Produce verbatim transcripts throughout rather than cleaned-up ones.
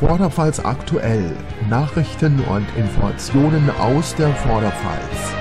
Vorderpfalz aktuell. Nachrichten und Informationen aus der Vorderpfalz.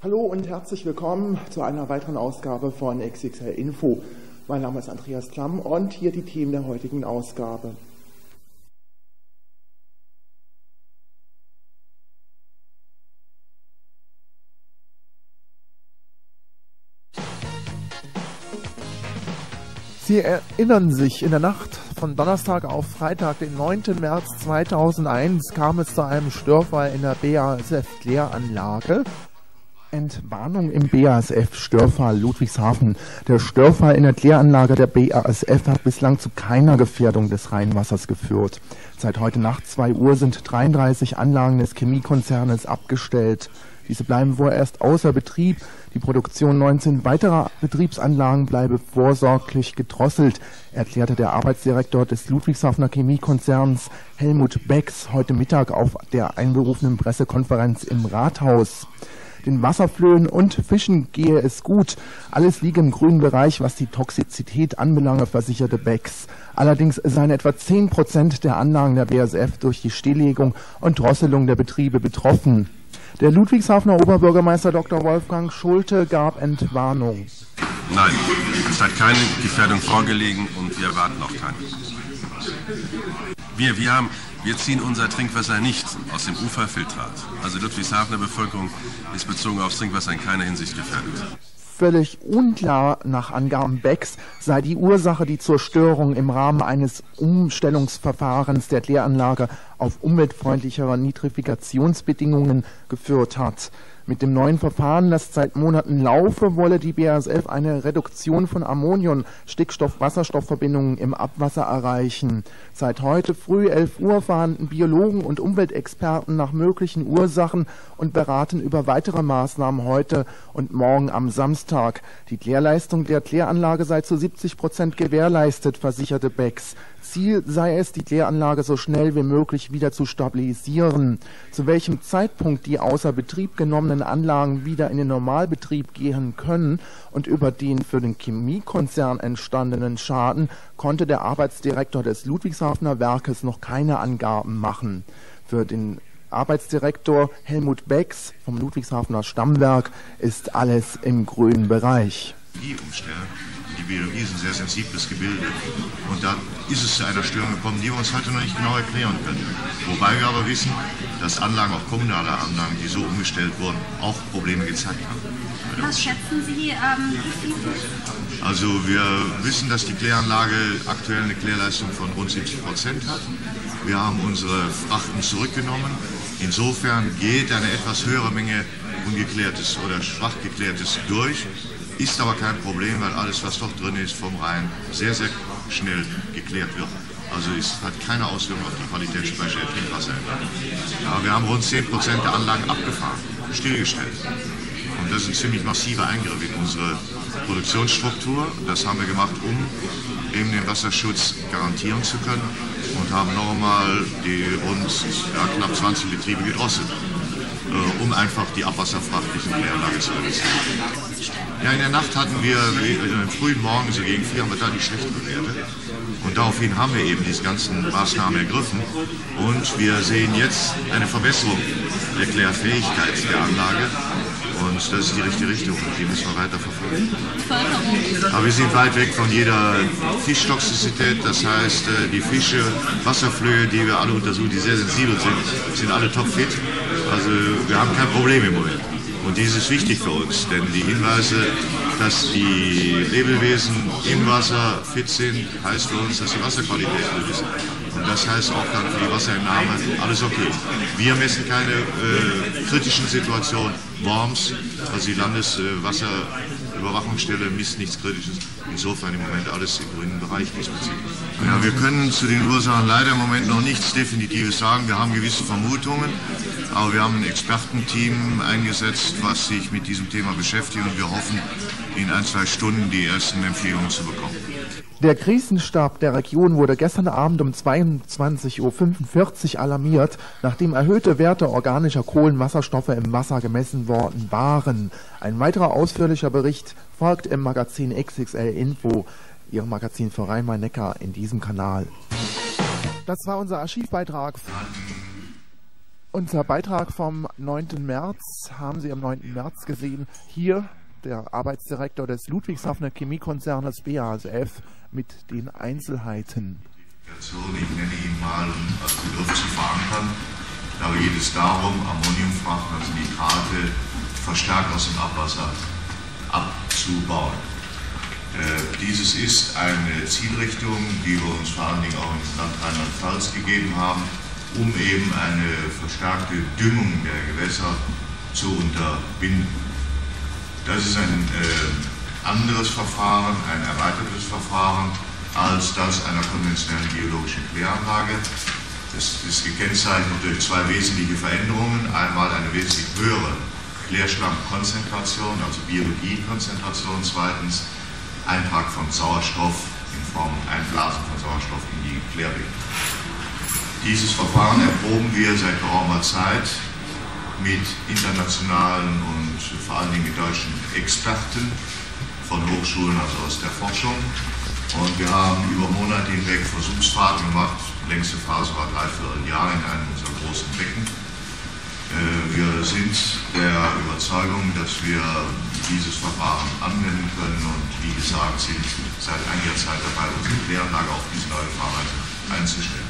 Hallo und herzlich willkommen zu einer weiteren Ausgabe von X X L Info. Mein Name ist Andreas Klamm und hier die Themen der heutigen Ausgabe. Sie erinnern sich, in der Nacht von Donnerstag auf Freitag, den neunten März zweitausendeins, kam es zu einem Störfall in der B A S F-Kläranlage. Entwarnung im B A S F-Störfall Ludwigshafen. Der Störfall in der Kläranlage der B A S F hat bislang zu keiner Gefährdung des Rheinwassers geführt. Seit heute Nacht zwei Uhr sind dreiunddreißig Anlagen des Chemiekonzernes abgestellt. Diese bleiben vorerst außer Betrieb. Die Produktion neunzehn weiterer Betriebsanlagen bleibe vorsorglich gedrosselt, erklärte der Arbeitsdirektor des Ludwigshafener Chemiekonzerns Helmut Becks heute Mittag auf der einberufenen Pressekonferenz im Rathaus. Den Wasserflöhen und Fischen gehe es gut. Alles liege im grünen Bereich, was die Toxizität anbelange, versicherte Becks. Allerdings seien etwa zehn Prozent der Anlagen der B A S F durch die Stilllegung und Drosselung der Betriebe betroffen. Der Ludwigshafener Oberbürgermeister Doktor Wolfgang Schulte gab Entwarnung. Nein, es hat keine Gefährdung vorgelegen und wir erwarten auch keine. Wir, wir, haben, wir ziehen unser Trinkwasser nicht aus dem Uferfiltrat. Also Ludwigshafener Bevölkerung ist bezogen aufs Trinkwasser in keiner Hinsicht gefährdet. Völlig unklar nach Angaben Becks sei die Ursache die zur Störung im Rahmen eines Umstellungsverfahrens der Kläranlage auf umweltfreundlichere Nitrifikationsbedingungen geführt hat. Mit dem neuen Verfahren, das seit Monaten laufe, wolle die B A S F eine Reduktion von Ammonium, Stickstoff-Wasserstoffverbindungen im Abwasser erreichen. Seit heute früh elf Uhr fahnden Biologen und Umweltexperten nach möglichen Ursachen und beraten über weitere Maßnahmen heute und morgen am Samstag. Die Klärleistung der Kläranlage sei zu siebzig Prozent gewährleistet, versicherte Becks. Ziel sei es, die Kläranlage so schnell wie möglich wieder zu stabilisieren. Zu welchem Zeitpunkt die außer Betrieb genommenen Anlagen wieder in den Normalbetrieb gehen können und über den für den Chemiekonzern entstandenen Schaden konnte der Arbeitsdirektor des Ludwigshafener Werkes noch keine Angaben machen. Für den Arbeitsdirektor Helmut Becks vom Ludwigshafener Stammwerk ist alles im grünen Bereich. Die umstellen. Die Biologie ist ein sehr sensibles Gebilde und da ist es zu einer Störung gekommen, die wir uns heute noch nicht genau erklären können. Wobei wir aber wissen, dass Anlagen, auch kommunale Anlagen, die so umgestellt wurden, auch Probleme gezeigt haben. Was schätzen Sie, ähm, wie viel? Also wir wissen, dass die Kläranlage aktuell eine Klärleistung von rund siebzig Prozent hat. Wir haben unsere Frachten zurückgenommen. Insofern geht eine etwas höhere Menge ungeklärtes oder schwach geklärtes durch. Ist aber kein Problem, weil alles, was doch drin ist, vom Rhein sehr, sehr schnell geklärt wird. Also es hat keine Auswirkung auf die Qualitätsspeicher der Trinkwasser. Aber wir haben rund zehn Prozent der Anlagen abgefahren, stillgestellt. Und das ist ein ziemlich massiver Eingriff in unsere Produktionsstruktur. Das haben wir gemacht, um eben den Wasserschutz garantieren zu können und haben nochmal die rund ja, knapp zwanzig Betriebe gedrosselt, äh, um einfach die Abwasserfracht in der Kläranlage zu reduzieren. Ja, in der Nacht hatten wir, in den frühen Morgen, so gegen vier, haben wir da die schlechten Werte. Und daraufhin haben wir eben diese ganzen Maßnahmen ergriffen. Und wir sehen jetzt eine Verbesserung der Klärfähigkeit der Anlage. Und das ist die richtige Richtung und die müssen wir weiter verfolgen. Aber wir sind weit weg von jeder Fischtoxizität. Das heißt, die Fische, Wasserflöhe, die wir alle untersuchen, die sehr sensibel sind, sind alle topfit. Also wir haben kein Problem im Moment. Und dies ist wichtig für uns, denn die Hinweise, dass die Lebewesen im Wasser fit sind, heißt für uns, dass die Wasserqualität gut ist. Und das heißt auch dann für die Wasserentnahme alles okay. Wir messen keine äh, kritischen Situationen. Worms, also die Landeswasserüberwachungsstelle, misst nichts Kritisches. Insofern im Moment alles im grünen Bereich diesbezüglich. Ja, wir können zu den Ursachen leider im Moment noch nichts Definitives sagen. Wir haben gewisse Vermutungen, aber wir haben ein Expertenteam eingesetzt, was sich mit diesem Thema beschäftigt und wir hoffen, in ein, zwei Stunden die ersten Empfehlungen zu bekommen. Der Krisenstab der Region wurde gestern Abend um zweiundzwanzig Uhr fünfundvierzig alarmiert, nachdem erhöhte Werte organischer Kohlenwasserstoffe im Wasser gemessen worden waren. Ein weiterer ausführlicher Bericht folgt im Magazin X X L Info, Ihrem Magazin für Rhein-Main-Neckar in diesem Kanal. Das war unser Archivbeitrag. Unser Beitrag vom neunten März haben Sie am neunten März gesehen. Hier der Arbeitsdirektor des Ludwigshafener Chemiekonzernes B A S F mit den Einzelheiten. Ich nenne ihn mal, um als Begriff zu verankern. Da geht es darum, Ammoniumfrachten, also Nitrate, verstärkt aus dem Abwasser abzubauen. Äh, dieses ist eine Zielrichtung, die wir uns vor allen Dingen auch im Land Rheinland-Pfalz gegeben haben, um eben eine verstärkte Düngung der Gewässer zu unterbinden. Das ist ein äh, anderes Verfahren, ein erweitertes Verfahren als das einer konventionellen biologischen Kläranlage. Es ist gekennzeichnet durch zwei wesentliche Veränderungen. Einmal eine wesentlich höhere Klärschlammkonzentration, also Biologiekonzentration. Zweitens Eintrag von Sauerstoff in Form Einblasen von Sauerstoff in die Klärbecken. Dieses Verfahren erproben wir seit geraumer Zeit mit internationalen und vor allen Dingen mit deutschen Experten von Hochschulen, also aus der Forschung. Und wir haben über Monate hinweg Versuchsfahrten gemacht. Die längste Phase war dreiviertel Jahre in einem unserer großen Becken. Wir sind der Überzeugung, dass wir dieses Verfahren anwenden können und wie gesagt sind seit einiger Zeit dabei, unsere Kläranlage auf diese neue Fahrweise einzustellen.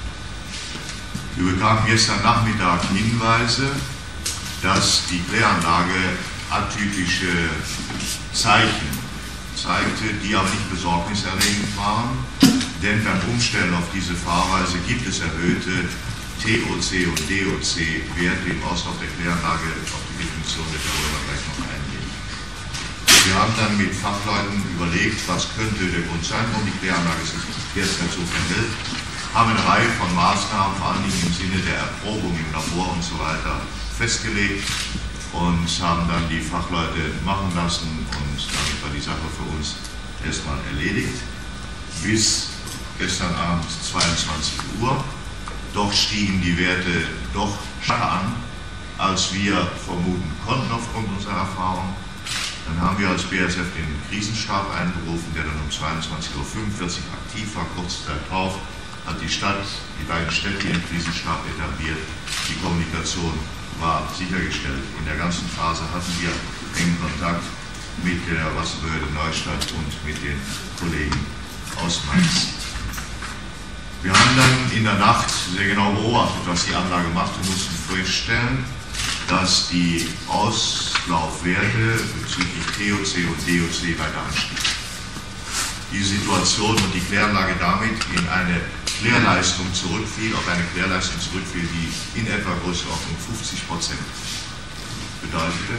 Wir bekamen gestern Nachmittag Hinweise, dass die Kläranlage atypische Zeichen zeigte, die aber nicht besorgniserregend waren, denn beim Umstellen auf diese Fahrweise gibt es erhöhte T O C und D O C-Werte im Auslauf der Kläranlage. Auf die Definition wird der Römer gleich noch eingehen. Wir haben dann mit Fachleuten überlegt, was könnte der Grund sein, warum die Kläranlage sich derzeit so verhält, haben eine Reihe von Maßnahmen, vor allen Dingen im Sinne der Erprobung im Labor und so weiter, festgelegt und haben dann die Fachleute machen lassen und damit war die Sache für uns erstmal erledigt. Bis gestern Abend zweiundzwanzig Uhr. Doch stiegen die Werte doch stärker an, als wir vermuten konnten aufgrund unserer Erfahrung. Dann haben wir als B A S F den Krisenstab einberufen, der dann um zweiundzwanzig Uhr fünfundvierzig aktiv war. Kurze Zeit darauf hat die Stadt, die beiden Städte ihren Krisenstab etabliert. Die Kommunikation war sichergestellt. In der ganzen Phase hatten wir engen Kontakt mit der Wasserbehörde Neustadt und mit den Kollegen aus Mainz. Wir haben dann in der Nacht sehr genau beobachtet, was die Anlage macht und mussten feststellen, dass die Auslaufwerte bezüglich T O C und D O C weiter anstiegen. Die Situation und die Kläranlage damit in eine Klärleistung zurückfiel, auf eine Klärleistung zurückfiel, die in etwa Größenordnung fünfzig Prozent bedeutete.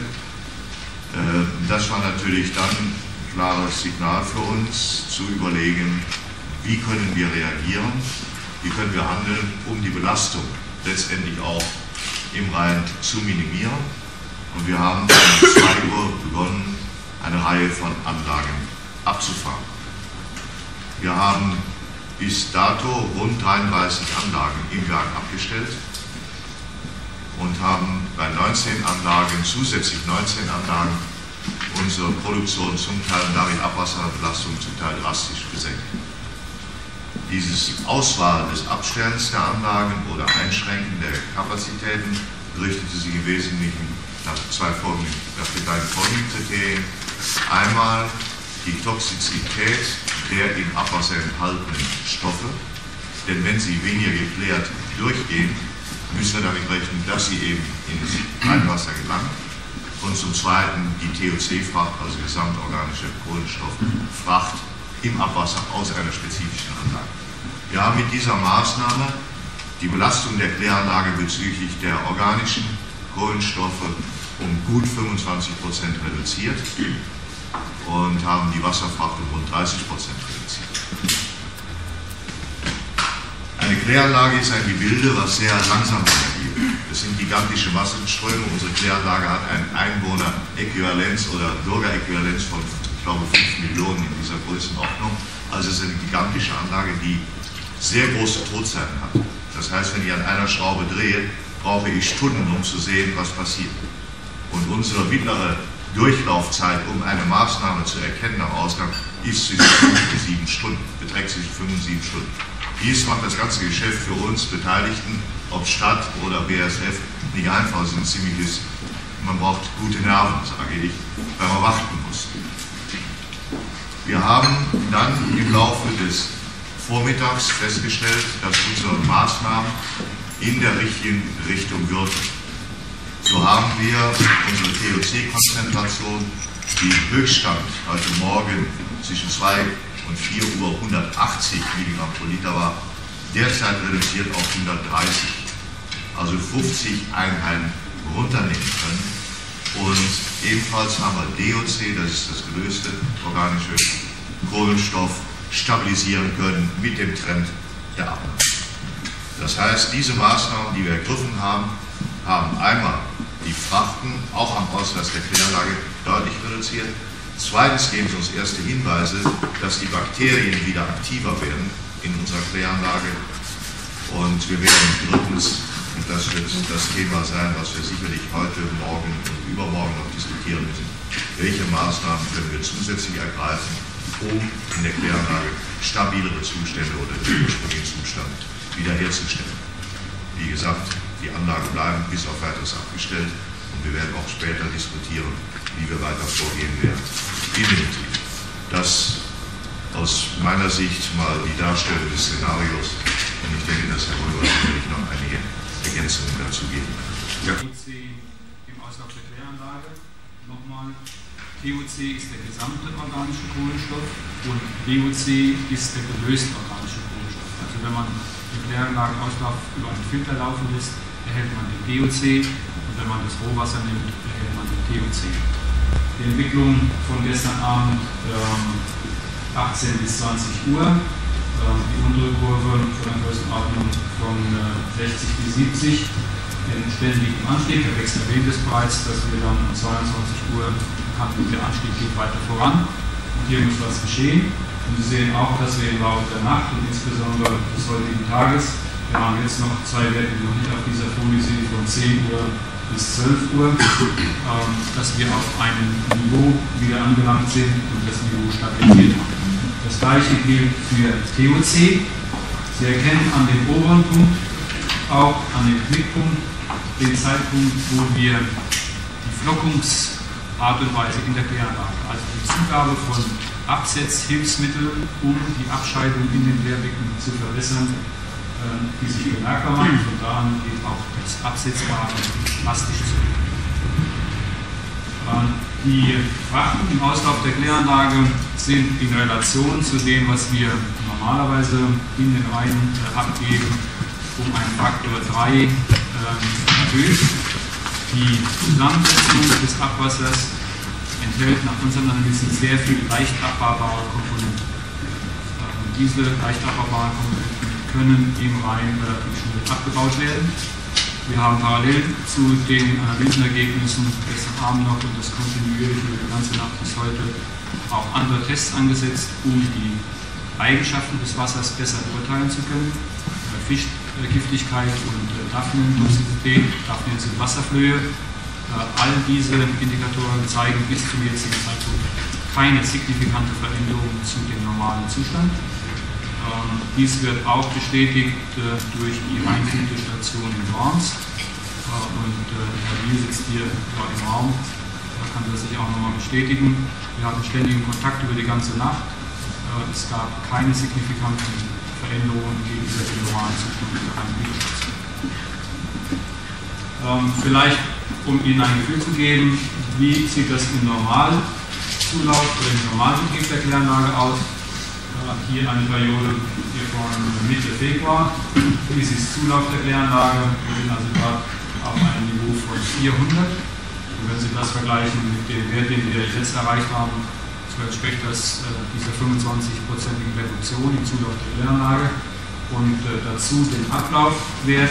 Das war natürlich dann ein klares Signal für uns, zu überlegen, wie können wir reagieren, wie können wir handeln, um die Belastung letztendlich auch im Rhein zu minimieren. Und wir haben um zwei Uhr begonnen, eine Reihe von Anlagen abzufahren. Wir haben bis dato rund dreiunddreißig Anlagen im Werk abgestellt und haben bei neunzehn Anlagen, zusätzlich neunzehn Anlagen, unsere Produktion zum Teil und damit Abwasserbelastung zum Teil drastisch gesenkt. Dieses Auswahl des Abstellens der Anlagen oder Einschränken der Kapazitäten richtete sich im Wesentlichen nach zwei folgenden, nach den beiden folgenden Kriterien. Einmal die Toxizität der im Abwasser enthaltenen Stoffe, denn wenn sie weniger geklärt durchgehen, müssen wir damit rechnen, dass sie eben ins Rheinwasser gelangen. Und zum Zweiten die T O C-Fracht, also gesamtorganische Kohlenstofffracht im Abwasser aus einer spezifischen Anlage. Wir haben mit dieser Maßnahme die Belastung der Kläranlage bezüglich der organischen Kohlenstoffe um gut fünfundzwanzig Prozent reduziert und haben die Wasserfracht um rund dreißig Prozent reduziert. Eine Kläranlage ist ein Gebilde, was sehr langsam reagiert. Das sind gigantische Massenströme. Unsere Kläranlage hat ein Einwohneräquivalenz oder Bürgeräquivalenz von, ich glaube, fünf Millionen in dieser Größenordnung. Also es ist eine gigantische Anlage, die sehr große Todzeiten hat. Das heißt, wenn ich an einer Schraube drehe, brauche ich Stunden, um zu sehen, was passiert. Und unsere mittlere Durchlaufzeit, um eine Maßnahme zu erkennen am Ausgang, ist zwischen fünf bis sieben Stunden, beträgt zwischen fünf und sieben Stunden. Dies macht das ganze Geschäft für uns Beteiligten ob Stadt oder B A S F, nicht einfach, es ist ein ziemliches, man braucht gute Nerven, sage ich, weil man warten muss. Wir haben dann im Laufe des Vormittags festgestellt, dass unsere Maßnahmen in der richtigen Richtung wirken. So haben wir unsere T O C-Konzentration, die im Höchststand heute Morgen zwischen zwei und vier Uhr hundertachtzig Milligramm pro Liter war, derzeit reduziert auf hundertdreißig, also fünfzig Einheiten runternehmen können. Und ebenfalls haben wir D O C, das ist das größte organische Kohlenstoff, stabilisieren können mit dem Trend der Abnahme. Das heißt, diese Maßnahmen, die wir ergriffen haben, haben einmal die Frachten auch am Auslass der Kläranlage deutlich reduziert. Zweitens geben sie uns erste Hinweise, dass die Bakterien wieder aktiver werden in unserer Kläranlage. Und wir werden drittens, und das wird das Thema sein, was wir sicherlich heute, morgen und übermorgen noch diskutieren müssen, welche Maßnahmen können wir zusätzlich ergreifen, um in der Kläranlage stabilere Zustände oder den ursprünglichen Zustand wiederherzustellen. Wie gesagt, die Anlagen bleiben bis auf weiteres abgestellt und wir werden auch später diskutieren, wie wir weiter vorgehen werden in dem Betrieb. Das aus meiner Sicht mal die Darstellung des Szenarios und ich denke, dass Herr Röber sicherlich noch einige Ergänzungen dazu geben wird. Ja. T O C im Auslauf der Kläranlage. Nochmal, T O C ist der gesamte organische Kohlenstoff und D O C ist der gelöste organische Kohlenstoff. Also wenn man den Kläranlagenauslauf über einen Filter laufen lässt, erhält man den D O C und wenn man das Rohwasser nimmt, erhält man den T O C. Die Entwicklung von gestern Abend ähm, achtzehn bis zwanzig Uhr, ähm, die untere Kurve von der Größenordnung von äh, sechzig bis siebzig, den ständigen Anstieg. Der Wechsel erwähnt es bereits, dass wir dann um zweiundzwanzig Uhr erkannten, der Anstieg geht weiter voran und hier muss was geschehen. Und Sie sehen auch, dass wir im Laufe der Nacht und insbesondere des heutigen Tages, wir haben jetzt noch zwei Werte, die noch nicht auf dieser Folie sind, von zehn Uhr bis zwölf Uhr, ähm, dass wir auf einem Niveau wieder angelangt sind und das Niveau stabilisiert haben. Das gleiche gilt für T O C. Sie erkennen an dem oberen Punkt, auch an dem Knickpunkt, den Zeitpunkt, wo wir die Flockungsart und Weise in der Kläranlage, also die Zugabe von Absetzhilfsmitteln, um die Abscheidung in den Leerbecken zu verbessern, die sich bemerkbar macht, und daran geht auch das Absetzbare drastisch zurück. Die Frachten im Auslauf der Kläranlage sind in Relation zu dem, was wir normalerweise in den Reihen abgeben, um einen Faktor drei erhöht. Die Zusammensetzung des Abwassers enthält nach unseren Analysen sehr viel leicht abbaubare Komponenten. Diese leicht abbaubaren Komponenten können im Rhein relativ schnell abgebaut werden. Wir haben parallel zu den Analysenergebnissen gestern Abend noch und das kontinuierlich über die ganze Nacht bis heute auch andere Tests angesetzt, um die Eigenschaften des Wassers besser beurteilen zu können. Fischgiftigkeit und Daphnien-Toxizität, Daphnien sind Wasserflöhe. All diese Indikatoren zeigen bis zum jetzigen Zeitpunkt keine signifikante Veränderung zu dem normalen Zustand. Ähm, dies wird auch bestätigt äh, durch die Rheinfilterstation in Worms. Äh, und äh, Herr Wiel sitzt hier äh, im Raum, da kann das sich auch nochmal bestätigen. Wir hatten ständigen Kontakt über die ganze Nacht. Äh, es gab keine signifikanten Veränderungen gegenüber dem normalen Zustand der Rheinfilterstation. Ähm, vielleicht, um Ihnen ein Gefühl zu geben, wie sieht das im Normalzulauf oder im Normalbetrieb der Kläranlage aus? Hier eine Periode hier von Mitte Februar. Dies ist Zulauf der Kläranlage. Wir sind also gerade auf einem Niveau von vierhundert. Und wenn Sie das vergleichen mit dem Wert, den wir jetzt erreicht haben, so entspricht das äh, dieser fünfundzwanzig-prozentigen Reduktion im Zulauf der Kläranlage und äh, dazu den Ablaufwert.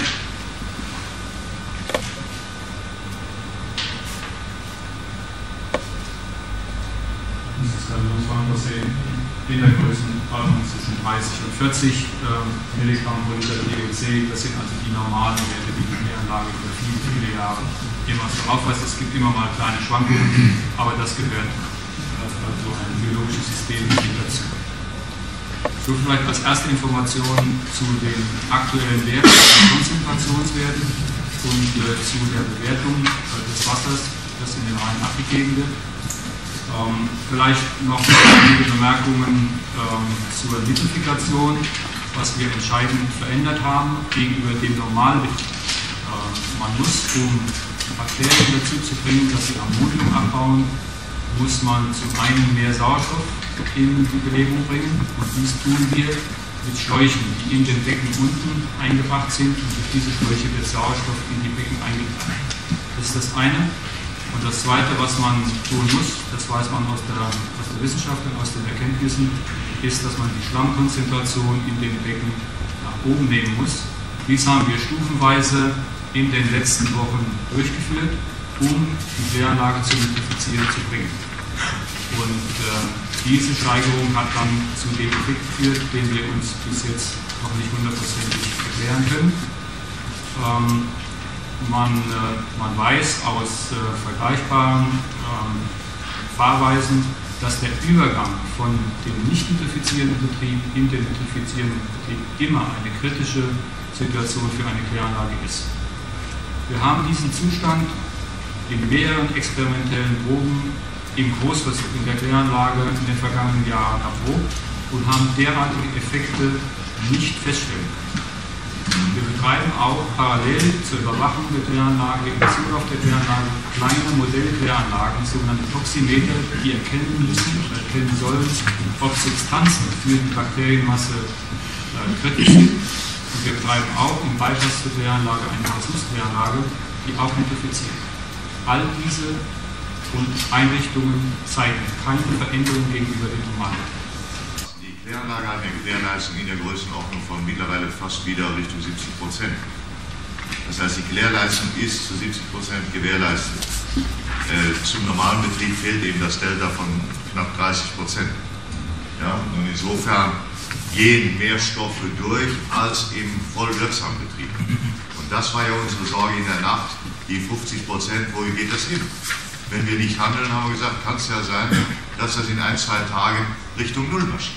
Das ist dann was wir in der Größenordnung zwischen dreißig und vierzig ähm, Milligramm pro Liter D O C. Das sind also die normalen Werte, die die Kläranlage über viele, viele Jahre immer so aufweist. Es gibt immer mal kleine Schwankungen, aber das gehört äh, also ein biologisches System dazu. So vielleicht als erste Information zu den aktuellen Werten, den Konzentrationswerten und äh, zu der Bewertung äh, des Wassers, das in den Rhein abgegeben wird. Ähm, vielleicht noch einige Bemerkungen ähm, zur Nitrifikation, was wir entscheidend verändert haben gegenüber dem Normalbetrieb. Äh, man muss, um Bakterien dazu zu bringen, dass sie Ammonium abbauen, muss man zum einen mehr Sauerstoff in die Belegung bringen, und dies tun wir mit Schläuchen, die in den Becken unten eingebracht sind, und durch diese Schläuche wird Sauerstoff in die Becken eingebracht. Das ist das eine. Und das Zweite, was man tun muss, das weiß man aus der, aus der Wissenschaft und aus den Erkenntnissen, ist, dass man die Schlammkonzentration in den Becken nach oben nehmen muss. Dies haben wir stufenweise in den letzten Wochen durchgeführt, um die Kläranlage zum Nitrifizieren zu bringen. Und äh, diese Steigerung hat dann zu dem Effekt geführt, den wir uns bis jetzt noch nicht hundertprozentig erklären können. Ähm, man, äh, man weiß aus äh, vergleichbaren ähm, Fahrweisen, dass der Übergang von dem nicht nitrifizierenden Betrieb in den nitrifizierenden Betrieb immer eine kritische Situation für eine Kläranlage ist. Wir haben diesen Zustand in mehreren experimentellen Proben im Großversuch in der Kläranlage in den vergangenen Jahren erprobt und haben derartige Effekte nicht feststellen können. Wir betreiben auch parallel zur Überwachung der Kläranlage in Zulauf der Kläranlage kleine Modellkläranlagen, sogenannte Toximeter, die erkennen müssen oder erkennen sollen, ob Substanzen für die Bakterienmasse äh, kritisch sind. Und wir betreiben auch im Beisatz zur Kläranlage eine Versuchskläranlage, die auch nitrifiziert. All diese und Einrichtungen zeigen keine Veränderung gegenüber dem normalen. Die Kläranlage hat eine Klärleistung in der Größenordnung von mittlerweile fast wieder Richtung siebzig Prozent. Das heißt, die Klärleistung ist zu siebzig Prozent gewährleistet. Äh, zum normalen Betrieb fehlt eben das Delta von knapp dreißig Prozent. Ja, und insofern gehen mehr Stoffe durch als im vollwirksamen Betrieb. Und das war ja unsere Sorge in der Nacht, die fünfzig Prozent, wo geht das hin? Wenn wir nicht handeln, haben wir gesagt, kann es ja sein, dass das in ein, zwei Tagen Richtung Null marschiert.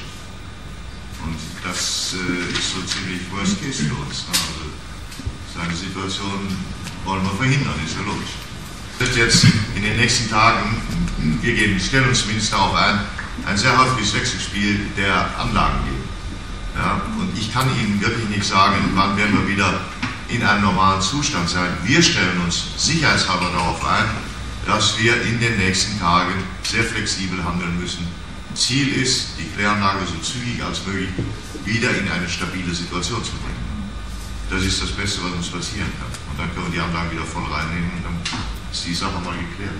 Und das äh, ist so ziemlich Worst Case für uns. Ne? Also, so eine Situation wollen wir verhindern, ist ja logisch. Es wird jetzt in den nächsten Tagen, wir gehen, stellen uns zumindest darauf ein, ein sehr häufiges Wechselspiel der Anlagen geben. Ja? Und ich kann Ihnen wirklich nicht sagen, wann werden wir wieder in einem normalen Zustand sein. Wir stellen uns sicherheitshalber darauf ein, dass wir in den nächsten Tagen sehr flexibel handeln müssen. Ziel ist, die Kläranlage so zügig als möglich wieder in eine stabile Situation zu bringen. Das ist das Beste, was uns passieren kann. Und dann können wir die Anlage wieder voll reinnehmen und dann ist die Sache mal geklärt.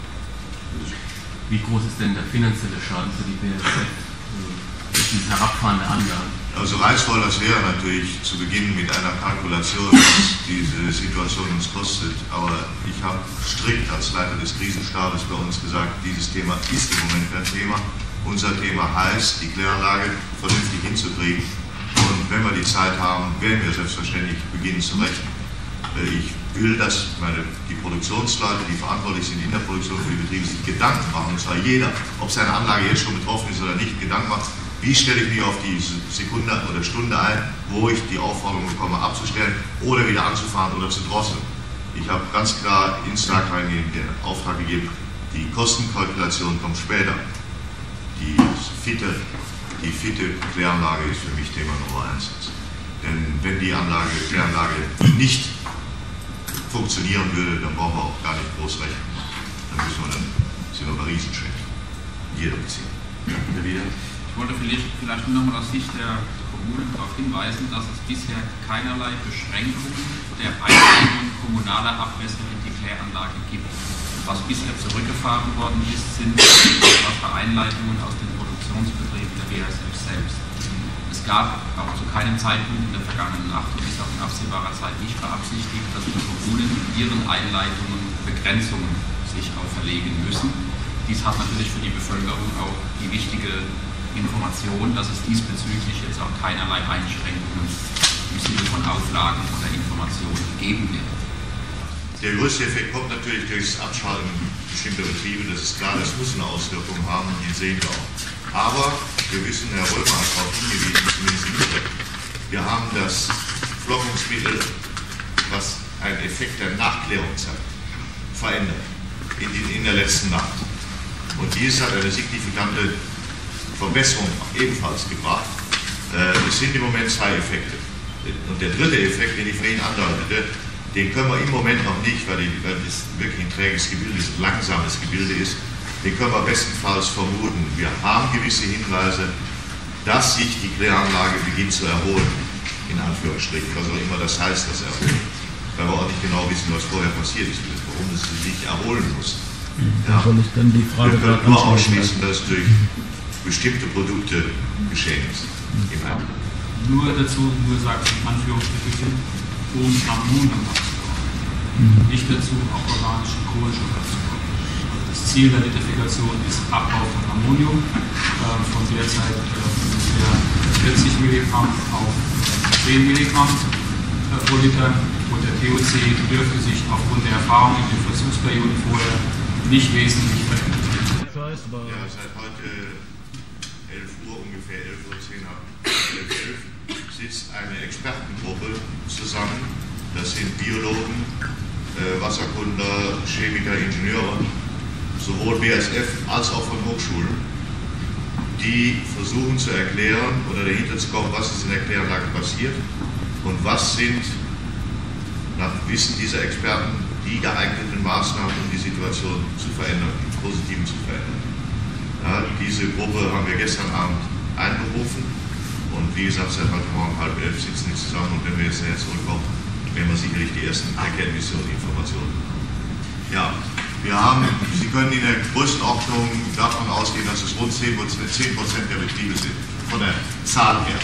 Wie groß ist denn der finanzielle Schaden für die B A S F, durch dieses Herabfahren der Anlagen? Also reizvoll, das wäre natürlich zu beginnen mit einer Kalkulation, was diese Situation uns kostet. Aber ich habe strikt als Leiter des Krisenstabes bei uns gesagt, dieses Thema ist im Moment kein Thema. Unser Thema heißt, die Kläranlage vernünftig hinzukriegen. Und wenn wir die Zeit haben, werden wir selbstverständlich beginnen zu rechnen. Ich will, dass meine, die Produktionsleute, die verantwortlich sind in der Produktion für die Betriebe, sich Gedanken machen, und zwar jeder, ob seine Anlage jetzt schon betroffen ist oder nicht, Gedanken macht, wie stelle ich mich auf die Sekunde oder Stunde ein, wo ich die Aufforderung bekomme, abzustellen oder wieder anzufahren oder zu drosseln. Ich habe ganz klar ins Tag reingehend den Auftrag gegeben, die Kostenkalkulation kommt später. Die fitte, die fitte Kläranlage ist für mich Thema Nummer eins. Denn wenn die Anlage, Kläranlage nicht funktionieren würde, dann brauchen wir auch gar nicht groß rechnen. Dann müssen wir dann, sind wir bei Riesenschritten. Jeder Beziehung. Ich wollte vielleicht, vielleicht nur noch mal aus Sicht der Kommunen darauf hinweisen, dass es bisher keinerlei Beschränkungen der Einlegung kommunaler Abwässer in die Kläranlage gibt. Was bisher zurückgefahren worden ist, sind Wassereinleitungen aus den Produktionsbetrieben der B A S F selbst. Es gab auch zu keinem Zeitpunkt in der vergangenen Nacht und ist auch in absehbarer Zeit nicht beabsichtigt, dass die Kommunen in ihren Einleitungen Begrenzungen sich auferlegen müssen. Dies hat natürlich für die Bevölkerung auch die wichtige Information, dass es diesbezüglich jetzt auch keinerlei Einschränkungen im Sinne von Auflagen oder Informationen geben wird. Der größte Effekt kommt natürlich durch das Abschalten bestimmter Betriebe. Das ist klar, das muss eine Auswirkung haben, und die sehen wir auch. Aber wir wissen, Herr Römer hat darauf hingewiesen, zumindest indirekt, wir haben das Flockungsmittel, was einen Effekt der Nachklärung zeigt, verändert in, die, in der letzten Nacht. Und dies hat eine signifikante Verbesserung ebenfalls gebracht. Äh, es sind im Moment zwei Effekte. Und der dritte Effekt, den ich vorhin andeutete, den können wir im Moment noch nicht, weil, die, weil das wirklich ein träges Gebilde ist, ein langsames Gebilde ist, den können wir bestenfalls vermuten. Wir haben gewisse Hinweise, dass sich die Kläranlage beginnt zu erholen, in Anführungsstrichen, was auch immer das heißt, das Erholen. Weil wir auch nicht genau wissen, was vorher passiert ist, warum es sich erholen muss. Ja. Soll ich dann die Frage wir können nur ausschließen, dass durch bestimmte Produkte geschehen ist. Nur dazu, nur sagt in Anführungsstrichen, um Ammonium abzubauen. Nicht dazu, auch organischen Kohlenstoff abzubauen. Also das Ziel der Nitrifikation ist Abbau von Ammonium, äh, von derzeit äh, ungefähr vierzig Milligramm auf zehn Milligramm äh, pro Liter. Und der T O C dürfte sich aufgrund der Erfahrung in den Versuchsperioden vorher nicht wesentlich verändern. Ja, seit heute elf Uhr, ungefähr elf Uhr zehn, ab elf Uhr elf, sitzt eine Expertengruppe zusammen. Das sind Biologen, äh, Wasserkundler, Chemiker, Ingenieure, sowohl B A S F als auch von Hochschulen, die versuchen zu erklären oder dahinter zu kommen, was ist in der Kläranlage passiert und was sind nach Wissen dieser Experten die geeigneten Maßnahmen, um die Situation zu verändern, im Positiven zu verändern. Ja, diese Gruppe haben wir gestern Abend einberufen und wie gesagt, seit heute Morgen halb elf sitzen die zusammen und wenn wir jetzt näher zurückkommen, werden wir sicherlich die ersten Erkenntnisse und Informationen. Ja, wir haben, Sie können in der Größenordnung davon ausgehen, dass es rund zehn Prozent der Betriebe sind, von der Zahl her.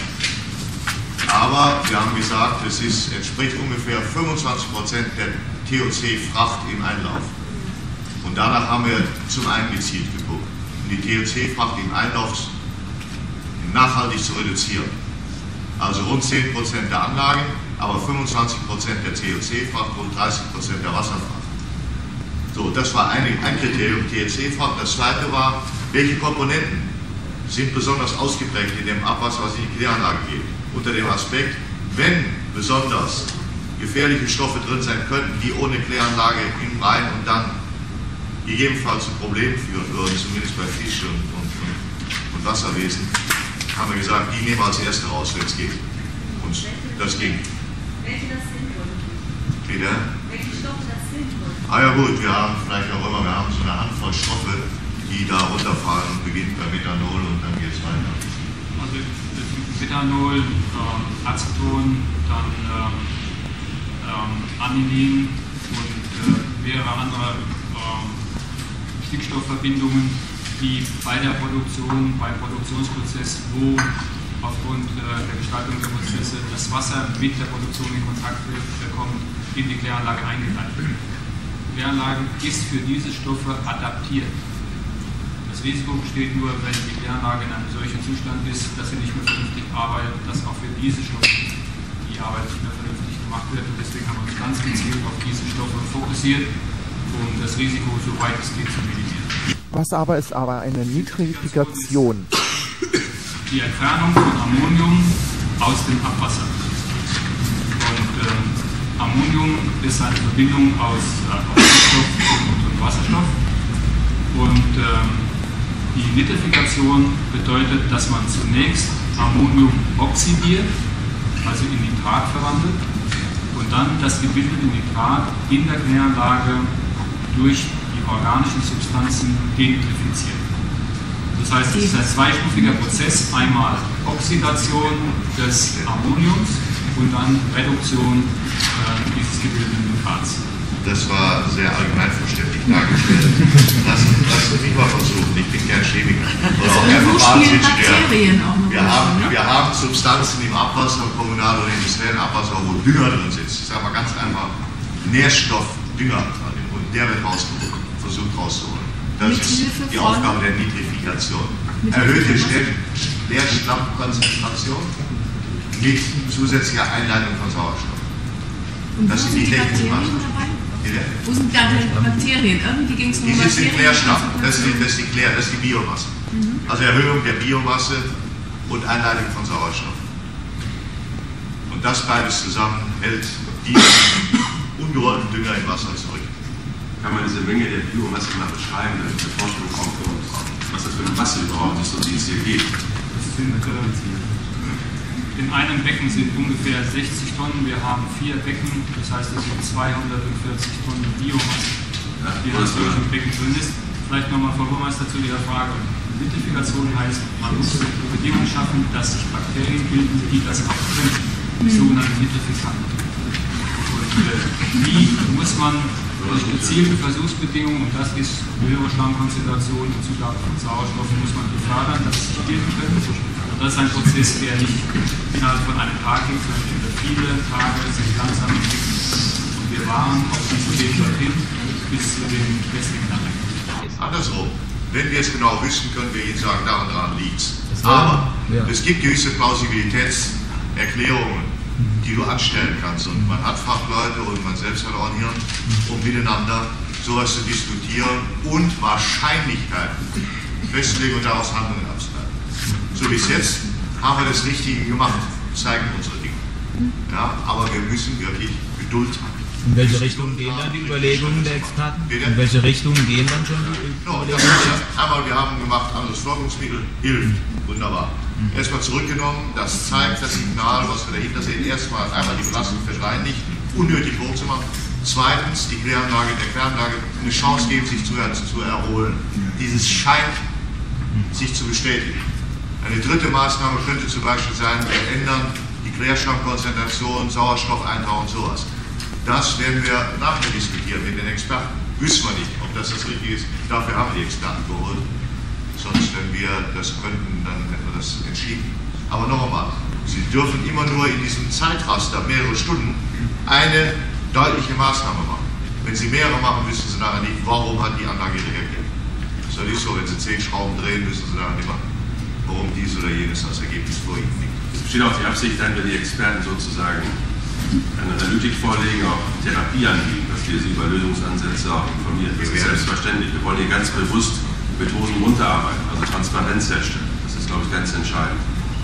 Aber wir haben gesagt, es ist, entspricht ungefähr fünfundzwanzig Prozent der T O C-Fracht im Einlauf. Und danach haben wir zum einen gezielt geguckt, um die T O C-Fracht im Einlauf nachhaltig zu reduzieren. Also rund zehn Prozent der Anlagen, aber fünfundzwanzig Prozent der T O C-Fracht, rund dreißig Prozent der Wasserfracht. So, das war ein, ein Kriterium, T O C-Fracht. Das zweite war, welche Komponenten sind besonders ausgeprägt in dem Abwasser, was in die Kläranlage geht. Unter dem Aspekt, wenn besonders gefährliche Stoffe drin sein könnten, die ohne Kläranlage im Rhein und dann gegebenenfalls zu Problemen führen würden, zumindest bei Fisch und, und, und Wasserwesen, haben wir gesagt, die nehmen wir als erste raus, wenn es geht. Und das ging. Welche das sind? Bitte? Welche Stoffe das sind? Ah ja gut, wir haben vielleicht auch immer, wir haben so eine Handvoll Stoffe, die da runterfahren und beginnt bei Methanol und dann geht es weiter. Also Methanol, äh, Aceton, dann ähm, ähm, Anilin und äh, mehrere andere äh, Stickstoffverbindungen, die bei der Produktion, beim Produktionsprozess, wo aufgrund äh, der Gestaltung der Prozesse das Wasser mit der Produktion in Kontakt kommt, in die Kläranlage eingeleitet wird. Die Kläranlage ist für diese Stoffe adaptiert. Das Risiko besteht nur, wenn die Kläranlage in einem solchen Zustand ist, dass sie nicht mehr vernünftig arbeitet, dass auch für diese Stoffe die Arbeit nicht mehr vernünftig gemacht wird. Und deswegen haben wir uns ganz gezielt auf diese Stoffe fokussiert, um das Risiko so weit es geht zu minimieren. Was aber ist aber eine Nitrifikation? Die Entfernung von Ammonium aus dem Abwasser. Und ähm, Ammonium ist eine Verbindung aus äh, Wasserstoff und Wasserstoff. Und ähm, die Nitrifikation bedeutet, dass man zunächst Ammonium oxidiert, also in Nitrat verwandelt, und dann das gebildete Nitrat in der Kläranlage durch die organischen Substanzen denitrifiziert. Das heißt, es ist ein zweistufiger Prozess, einmal Oxidation des Ammoniums und dann Reduktion äh, dieses gebildeten Nitrats. Das war sehr allgemein verständlich dargestellt. Lass, lass uns nicht mal versuchen, ich bin kein Chemiker. Oder auch kein Verfahrensingenieur. Wir haben, wir haben Substanzen im Abwasser, kommunal oder industriellen Abwasser, wo Dünger drin sitzt. Ich sage mal ganz einfach, Nährstoff, Dünger. Und der wird rausgeholt, versucht rauszuholen. Das ist die Aufgabe der Nitrifikation. Erhöhte Nährstoffkonzentration mit zusätzlicher Einleitung von Sauerstoff. Das sind die technischen Maßnahmen. Wo sind da die Bakterien? Irgendwie ging es um Die Bakterien. sind Klärstoff, das ist, das ist die Klär, das ist die Biomasse. Also Erhöhung der Biomasse und Einleitung von Sauerstoff. Und das beides zusammen hält diesen ungerollten Dünger im Wasser zurück. Kann man diese Menge der Biomasse mal beschreiben, damit der Forschung kommt, was das für eine Masse überhaupt ist, um die es hier geht? Das sind, äh, in einem Becken sind ungefähr sechzig Tonnen, wir haben vier Becken, das heißt, es sind zweihundertvierzig Tonnen Biomasse, die in solchen Becken drin ist. Vielleicht nochmal, Frau Burmeister, zu Ihrer Frage. Nitrifikation heißt, man muss Bedingungen schaffen, dass sich Bakterien bilden, die das abkönnen, sogenannte Nitrifikanten. Und äh, wie muss man durch gezielte Versuchsbedingungen, und das ist höhere Schlammkonzentration und Zugabe von Sauerstoff, muss man befördern, dass sie sich bilden können. Und das ist ein Prozess, der nicht innerhalb von einem Tag geht, sondern über viele Tage sich langsam entwickelt. Und wir waren auf diesem Weg dorthin bis zu den letzten Knacken. Andersrum, wenn wir es genau wissen, können wir Ihnen sagen, daran dran liegt es. Aber ja. Es gibt gewisse Plausibilitätserklärungen, die du anstellen kannst. Und man hat Fachleute und man selbst hat auch ein Hirn, um miteinander sowas zu diskutieren und Wahrscheinlichkeiten festzulegen und daraus Handlungen abzuleiten. So bis jetzt haben wir das Richtige gemacht, zeigen unsere Dinge. Ja, aber wir müssen wirklich Geduld haben. In welche Richtung gehen dann die Überlegungen der Experten? In welche Richtung gehen dann schon die Überlegungen? No, einmal, wir haben gemacht, anderes Förderungsmittel hilft. Wunderbar. Mhm. Erstmal zurückgenommen, das zeigt das Signal, was wir dahinter sehen. Erstmal einmal die Belastung versteinigt, unnötig hoch zu machen. Zweitens, die Kläranlage, der Kläranlage eine Chance geben, sich zu, zu erholen. Dieses scheint sich zu bestätigen. Eine dritte Maßnahme könnte zum Beispiel sein, wir ändern die Klärschlammkonzentration, Sauerstoffeintrag und sowas. Das werden wir nachher diskutieren mit den Experten. Wissen wir nicht, ob das das Richtige ist. Dafür haben wir die Experten geholt. Sonst, wenn wir das könnten, dann hätten wir das entschieden. Aber noch einmal, Sie dürfen immer nur in diesem Zeitraster, mehrere Stunden, eine deutliche Maßnahme machen. Wenn Sie mehrere machen, wissen Sie nachher nicht, warum hat die Anlage reagiert. Das ist ja nicht so, wenn Sie zehn Schrauben drehen, wissen Sie nachher nicht mehr, warum dies oder jenes als Ergebnis vor Ihnen liegt. Es besteht auch die Absicht, dann, wenn die Experten sozusagen eine Analytik vorlegen, auch Therapie anbieten, dass wir sie über Lösungsansätze auch informieren. Das ist selbstverständlich. Wir wollen hier ganz bewusst Methoden runterarbeiten, also Transparenz herstellen. Das ist, glaube ich, ganz entscheidend.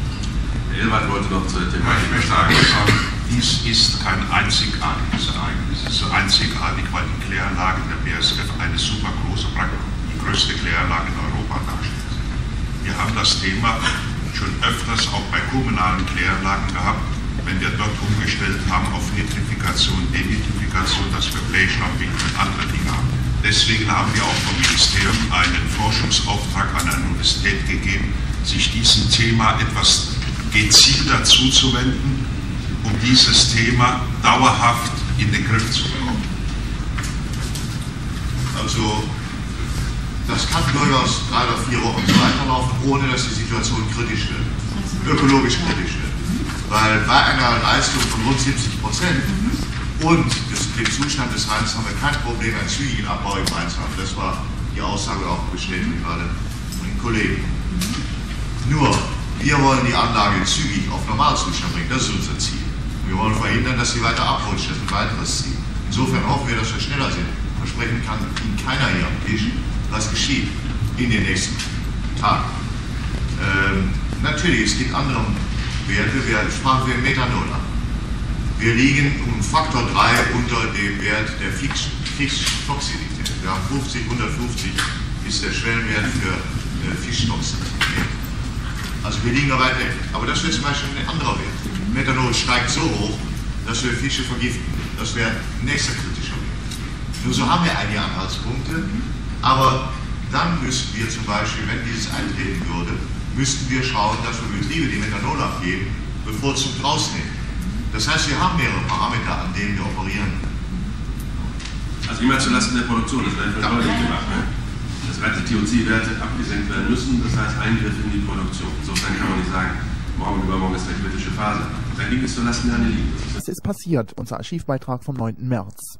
Herr Elwart wollte noch zur Thematik ich möchte sagen, dies ist kein einzigartiges Ereignis. Es ist einzigartig, weil die Kläranlage der B A S F eine super große, die größte Kläranlage in Europa darstellt. Wir haben das Thema schon öfters auch bei kommunalen Kläranlagen gehabt, wenn wir dort umgestellt haben auf Nitrifikation, Denitrifikation, dass wir Bleischlammwinkel und andere Dinge haben. Deswegen haben wir auch vom Ministerium einen Forschungsauftrag an eine Universität gegeben, sich diesem Thema etwas gezielter zuzuwenden, um dieses Thema dauerhaft in den Griff zu bekommen. Also, das kann durchaus drei oder vier Wochen so weiterlaufen, ohne dass die Situation kritisch wird, ökologisch kritisch wird. Weil bei einer Leistung von rund siebzig Prozent und des, dem Zustand des Rheins haben wir kein Problem, einen zügigen Abbau im Rhein zu haben. Das war die Aussage auch bestätigt gerade von den Kollegen. Nur, wir wollen die Anlage zügig auf Normalzustand bringen. Das ist unser Ziel. Wir wollen verhindern, dass sie weiter abrutscht. Das ist ein weiteres Ziel. Insofern hoffen wir, dass wir schneller sind. Versprechen kann Ihnen keiner hier am Tisch, was geschieht in den nächsten Tagen. Ähm, natürlich, es gibt andere Werte, wir sprachen wir Methanol an. Wir liegen um Faktor drei unter dem Wert der Fischtoxizität. Wir haben fünfzig, hundertfünfzig ist der Schwellenwert für äh, Fischtoxizität. Also wir liegen da weit weg. Aber das wäre zum Beispiel ein anderer Wert. Methanol steigt so hoch, dass wir Fische vergiften. Das wäre ein nächster kritischer Wert. Nur so haben wir einige Anhaltspunkte, aber dann müssten wir zum Beispiel, wenn dieses eintreten würde, müssten wir schauen, dass wir Betriebe, die Methanol abgeben, bevorzugt rausnehmen. Das heißt, wir haben mehrere Parameter, an denen wir operieren. Also immer zulasten der Produktion, das wird ja deutlich gemacht. Ne? Dass die T O C-Werte abgesenkt werden müssen, das heißt Eingriff in die Produktion. Insofern kann man nicht sagen, morgen und übermorgen ist eine kritische Phase. Dann liegt es zulasten der Anliegen. Das ist passiert, unser Archivbeitrag vom neunten März.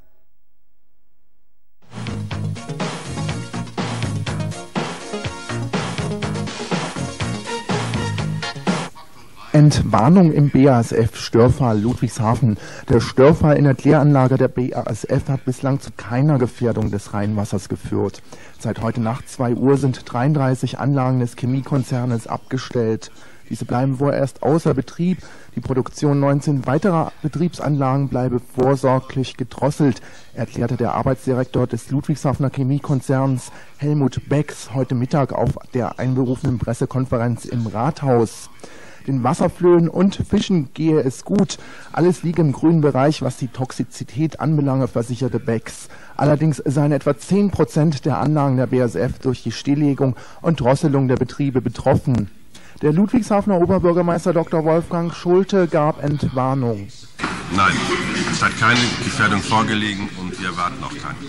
Entwarnung im B A S F-Störfall Ludwigshafen. Der Störfall in der Kläranlage der B A S F hat bislang zu keiner Gefährdung des Rheinwassers geführt. Seit heute Nacht zwei Uhr sind dreiunddreißig Anlagen des Chemiekonzernes abgestellt. Diese bleiben vorerst außer Betrieb. Die Produktion neunzehn weiterer Betriebsanlagen bleibe vorsorglich gedrosselt, erklärte der Arbeitsdirektor des Ludwigshafener Chemiekonzerns Helmut Becks heute Mittag auf der einberufenen Pressekonferenz im Rathaus. Den Wasserflöhen und Fischen gehe es gut. Alles liege im grünen Bereich, was die Toxizität anbelange, versicherte Becks. Allerdings seien etwa zehn Prozent der Anlagen der B A S F durch die Stilllegung und Drosselung der Betriebe betroffen. Der Ludwigshafener Oberbürgermeister Doktor Wolfgang Schulte gab Entwarnung. Nein, es hat keine Gefährdung vorgelegen und wir erwarten auch keine.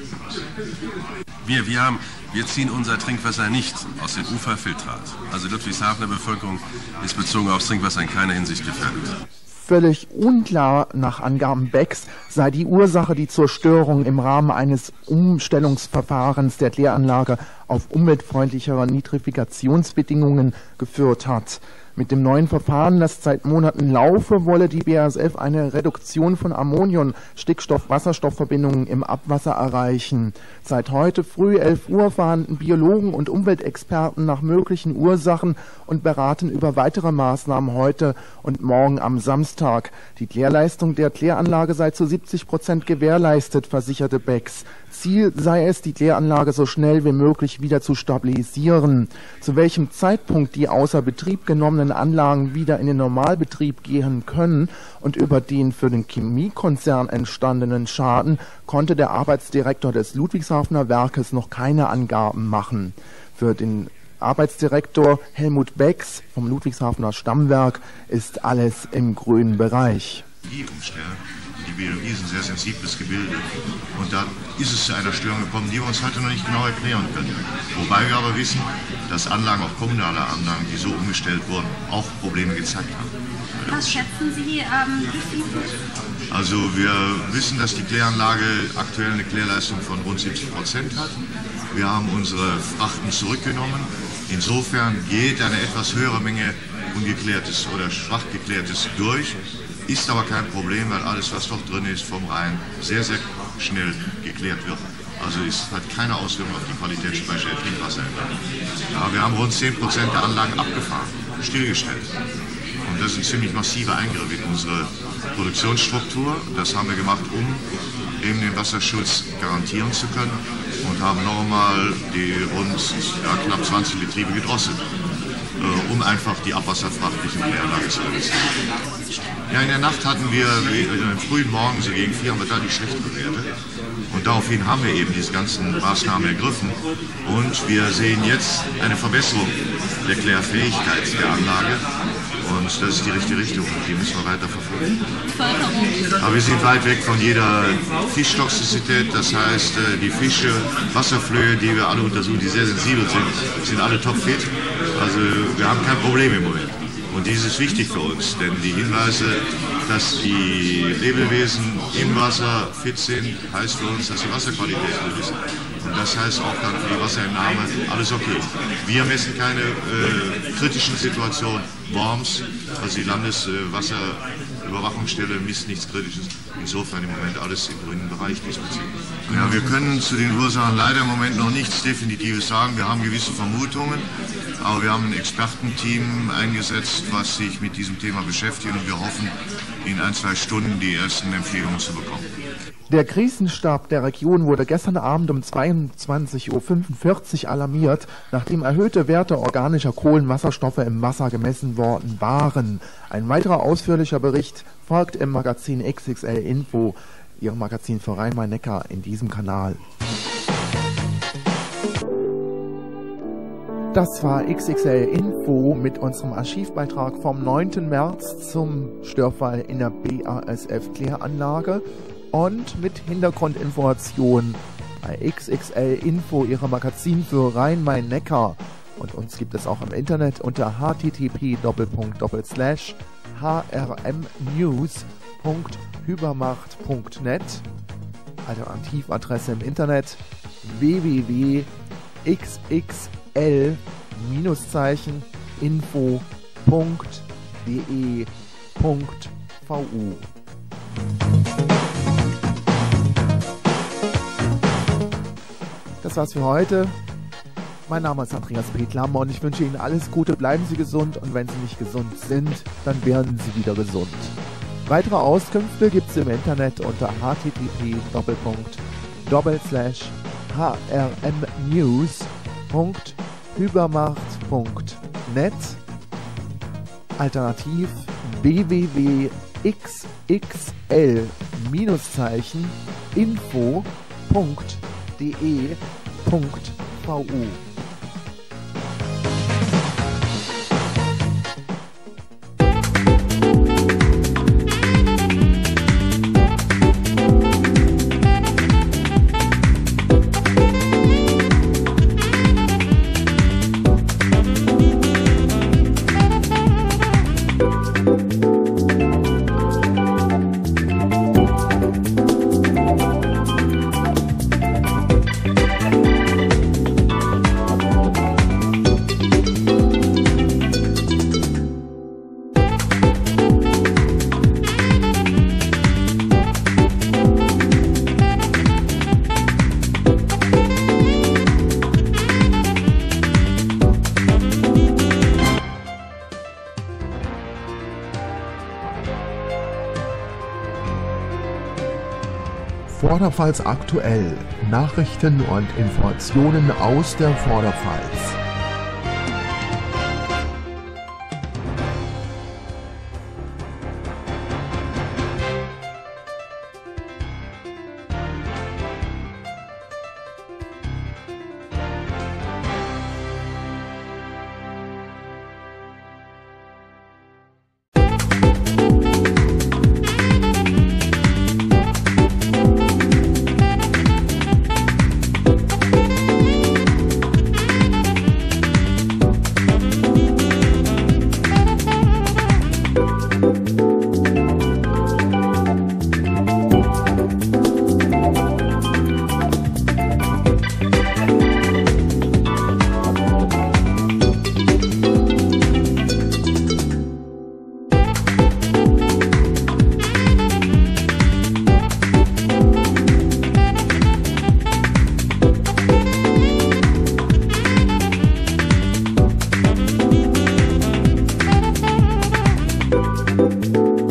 Wir, wir, haben, wir ziehen unser Trinkwasser nicht aus dem Uferfiltrat. Also Ludwigshafener Bevölkerung ist bezogen aufs Trinkwasser in keiner Hinsicht gefährdet. Völlig unklar nach Angaben Becks sei die Ursache die zur Störung im Rahmen eines Umstellungsverfahrens der Kläranlage auf umweltfreundlichere Nitrifikationsbedingungen geführt hat. Mit dem neuen Verfahren, das seit Monaten laufe, wolle die B A S F eine Reduktion von Ammonium, Stickstoff-Wasserstoffverbindungen im Abwasser erreichen. Seit heute früh elf Uhr verhandeln Biologen und Umweltexperten nach möglichen Ursachen und beraten über weitere Maßnahmen heute und morgen am Samstag. Die Klärleistung der Kläranlage sei zu siebzig Prozent gewährleistet, versicherte Becks. Ziel sei es, die Kläranlage so schnell wie möglich wieder zu stabilisieren. Zu welchem Zeitpunkt die außer Betrieb genommenen Anlagen wieder in den Normalbetrieb gehen können und über den für den Chemiekonzern entstandenen Schaden konnte der Arbeitsdirektor des Ludwigshafener Werkes noch keine Angaben machen. Für den Arbeitsdirektor Helmut Becks vom Ludwigshafener Stammwerk ist alles im grünen Bereich. Die Biologie ist ein sehr sensibles Gebilde und da ist es zu einer Störung gekommen, die wir uns heute noch nicht genau erklären können. Wobei wir aber wissen, dass Anlagen, auch kommunale Anlagen, die so umgestellt wurden, auch Probleme gezeigt haben. Was schätzen Sie, ähm, wie viel? Also wir wissen, dass die Kläranlage aktuell eine Klärleistung von rund siebzig Prozent hat. Wir haben unsere Frachten zurückgenommen. Insofern geht eine etwas höhere Menge ungeklärtes oder schwach geklärtes durch. Ist aber kein Problem, weil alles, was doch drin ist, vom Rhein sehr, sehr schnell geklärt wird. Also es hat keine Auswirkung auf die Qualitätsspeicher der Trinkwasser. Aber wir haben rund zehn Prozent der Anlagen abgefahren, stillgestellt. Und das ist ein ziemlich massiver Eingriff in unsere Produktionsstruktur. Das haben wir gemacht, um eben den Wasserschutz garantieren zu können und haben nochmal die rund ja, knapp zwanzig Betriebe gedrosselt, äh, um einfach die Abwasserfracht durch die Kläranlage zu reduzieren. Ja, in der Nacht hatten wir, in den frühen Morgen, so gegen vier, haben wir da die schlechten Werte. Und daraufhin haben wir eben diese ganzen Maßnahmen ergriffen. Und wir sehen jetzt eine Verbesserung der Klärfähigkeit der Anlage. Und das ist die richtige Richtung und die müssen wir weiter verfolgen. Aber wir sind weit weg von jeder Fischtoxizität. Das heißt, die Fische, Wasserflöhe, die wir alle untersuchen, die sehr sensibel sind, sind alle topfit. Also wir haben kein Problem im Moment. Und dies ist wichtig für uns, denn die Hinweise, dass die Lebewesen im Wasser fit sind, heißt für uns, dass die Wasserqualität gut ist. Und das heißt auch dann für die Wasserentnahme alles okay. Wir messen keine äh, kritischen Situationen. Worms, also die Landeswasserüberwachungsstelle, misst nichts Kritisches. Insofern im Moment alles im grünen Bereich diesbezüglich. Ja, wir können zu den Ursachen leider im Moment noch nichts Definitives sagen. Wir haben gewisse Vermutungen, aber wir haben ein Expertenteam eingesetzt, was sich mit diesem Thema beschäftigt und wir hoffen, in ein, zwei Stunden die ersten Empfehlungen zu bekommen. Der Krisenstab der Region wurde gestern Abend um zweiundzwanzig Uhr fünfundvierzig alarmiert, nachdem erhöhte Werte organischer Kohlenwasserstoffe im Wasser gemessen worden waren. Ein weiterer ausführlicher Bericht folgt im Magazin X X L Info, Ihrem Magazin für Rhein-Main-Neckar in diesem Kanal. Das war X X L Info mit unserem Archivbeitrag vom neunten März zum Störfall in der B A S F-Kläranlage und mit Hintergrundinformationen bei X X L Info, Ihrem Magazin für Rhein-Main-Neckar. Und uns gibt es auch im Internet unter h t t p doppelpunkt doppelpunkt slash h r m news punkt hypermacht punkt net. Alternativadresse im Internet w w w punkt x x l info punkt e punkt v u. Das war's für heute. Mein Name ist Andreas Petlam und ich wünsche Ihnen alles Gute, bleiben Sie gesund und wenn Sie nicht gesund sind, dann werden Sie wieder gesund. Weitere Auskünfte gibt es im Internet unter h t t p doppel slash h r m news punkt hypermacht punkt net alternativ w w w punkt x x l info punkt d e punkt v u. Vorderpfalz aktuell. Nachrichten und Informationen aus der Vorderpfalz. Musik